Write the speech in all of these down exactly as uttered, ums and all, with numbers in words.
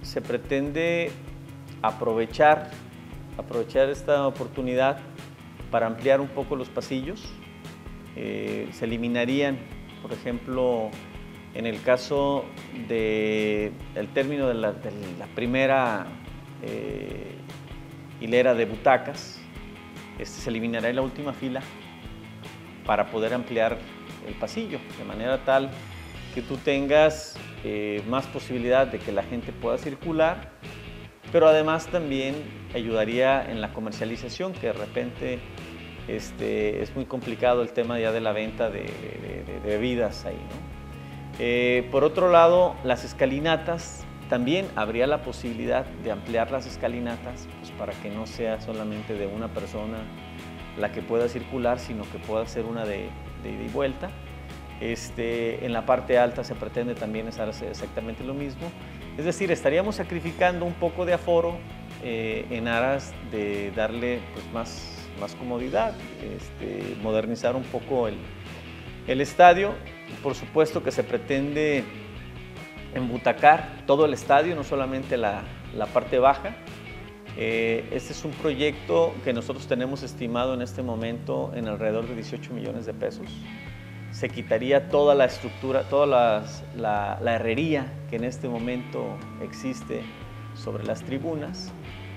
se pretende aprovechar, aprovechar esta oportunidad para ampliar un poco los pasillos. Eh, se eliminarían, por ejemplo, en el caso del término de la, de la primera eh, hilera de butacas, este, se eliminará en la última fila para poder ampliar el pasillo, de manera tal que tú tengas eh, más posibilidad de que la gente pueda circular, pero además también ayudaría en la comercialización, que de repente este, es muy complicado el tema ya de la venta de, de, de, de bebidas ahí, ¿no? Eh, por otro lado, las escalinatas, también habría la posibilidad de ampliar las escalinatas, pues, para que no sea solamente de una persona la que pueda circular, sino que pueda ser una de, de ida y vuelta. Este, en la parte alta se pretende también hacer exactamente lo mismo. Es decir, estaríamos sacrificando un poco de aforo eh, en aras de darle pues, más, más comodidad, este, modernizar un poco el, el estadio. Por supuesto que se pretende embutacar todo el estadio, no solamente la, la parte baja. Eh, este es un proyecto que nosotros tenemos estimado en este momento en alrededor de dieciocho millones de pesos. Se quitaría toda la estructura, toda las, la, la herrería que en este momento existe sobre las tribunas.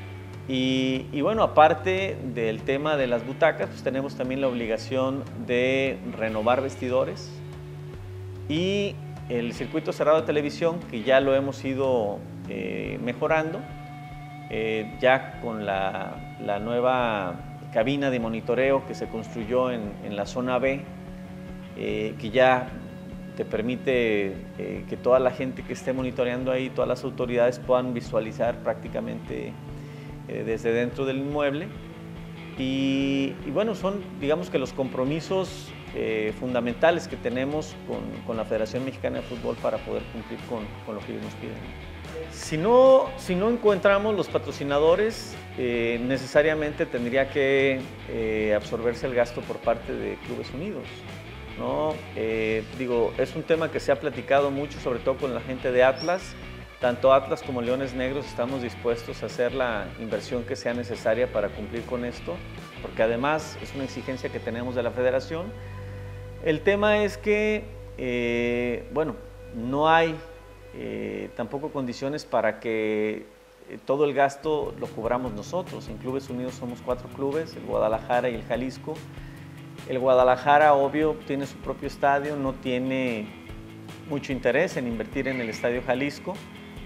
Y, y bueno, aparte del tema de las butacas, pues tenemos también la obligación de renovar vestidores y el circuito cerrado de televisión, que ya lo hemos ido eh, mejorando, eh, ya con la, la nueva cabina de monitoreo que se construyó en, en la zona B, eh, que ya te permite eh, que toda la gente que esté monitoreando ahí, todas las autoridades puedan visualizar prácticamente eh, desde dentro del inmueble. Y, y bueno, son, digamos que los compromisos eh, fundamentales que tenemos con, con la Federación Mexicana de Fútbol para poder cumplir con, con lo que ellos nos piden. Si no, si no encontramos los patrocinadores, eh, necesariamente tendría que eh, absorberse el gasto por parte de Clubes Unidos, ¿no? Eh, digo, es un tema que se ha platicado mucho, sobre todo con la gente de Atlas. Tanto Atlas como Leones Negros estamos dispuestos a hacer la inversión que sea necesaria para cumplir con esto, porque además es una exigencia que tenemos de la federación. El tema es que, eh, bueno, no hay eh, tampoco condiciones para que eh, todo el gasto lo cobramos nosotros. En Clubes Unidos somos cuatro clubes, el Guadalajara y el Jalisco. El Guadalajara, obvio, tiene su propio estadio, no tiene mucho interés en invertir en el Estadio Jalisco.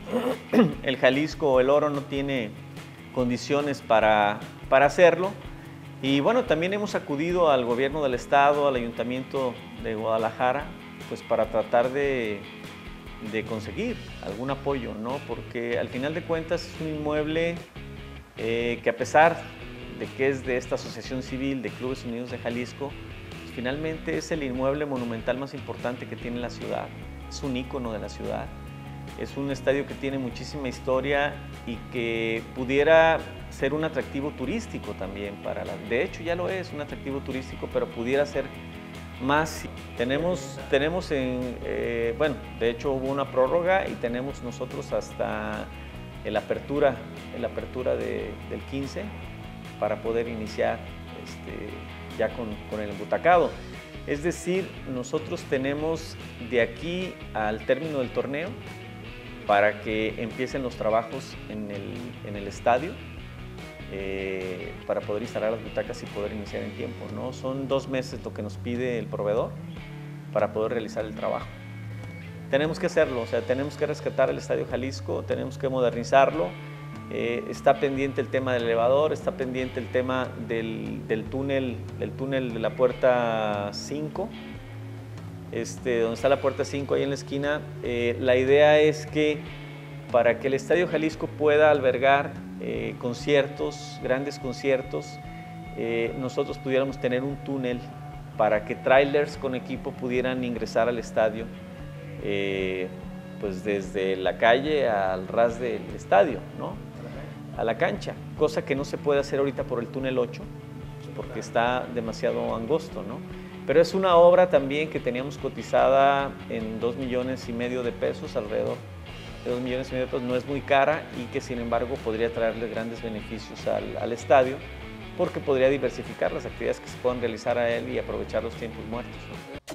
El Jalisco o el Oro no tiene condiciones para, para hacerlo. Y bueno, también hemos acudido al gobierno del estado, al ayuntamiento de Guadalajara, pues para tratar de, de conseguir algún apoyo, ¿no? Porque al final de cuentas es un inmueble eh, que, a pesar de que es de esta asociación civil de Clubes Unidos de Jalisco, pues finalmente es el inmueble monumental más importante que tiene la ciudad. Es un ícono de la ciudad. Es un estadio que tiene muchísima historia y que pudiera ser un atractivo turístico también para la... De hecho, ya lo es, un atractivo turístico, pero pudiera ser más. Tenemos, tenemos en... Eh, bueno, de hecho hubo una prórroga y tenemos nosotros hasta la apertura, la apertura de, del quince para poder iniciar este, ya con, con el embutacado. Es decir, nosotros tenemos de aquí al término del torneo para que empiecen los trabajos en el, en el estadio, eh, para poder instalar las butacas y poder iniciar en tiempo, ¿no? Son dos meses lo que nos pide el proveedor para poder realizar el trabajo. Tenemos que hacerlo, o sea, tenemos que rescatar el Estadio Jalisco, tenemos que modernizarlo. Eh, está pendiente el tema del elevador, está pendiente el tema del, del, túnel, del túnel de la puerta cinco. Este, donde está la puerta cinco ahí en la esquina. Eh, la idea es que para que el Estadio Jalisco pueda albergar eh, conciertos, grandes conciertos, eh, nosotros pudiéramos tener un túnel para que trailers con equipo pudieran ingresar al estadio, eh, pues desde la calle al ras del estadio, ¿no? A la cancha, cosa que no se puede hacer ahorita por el túnel ocho, pues porque está demasiado angosto, ¿no? Pero es una obra también que teníamos cotizada en dos millones y medio de pesos alrededor, de dos millones y medio de pesos no es muy cara y que sin embargo podría traerle grandes beneficios al, al estadio porque podría diversificar las actividades que se puedan realizar a él y aprovechar los tiempos muertos.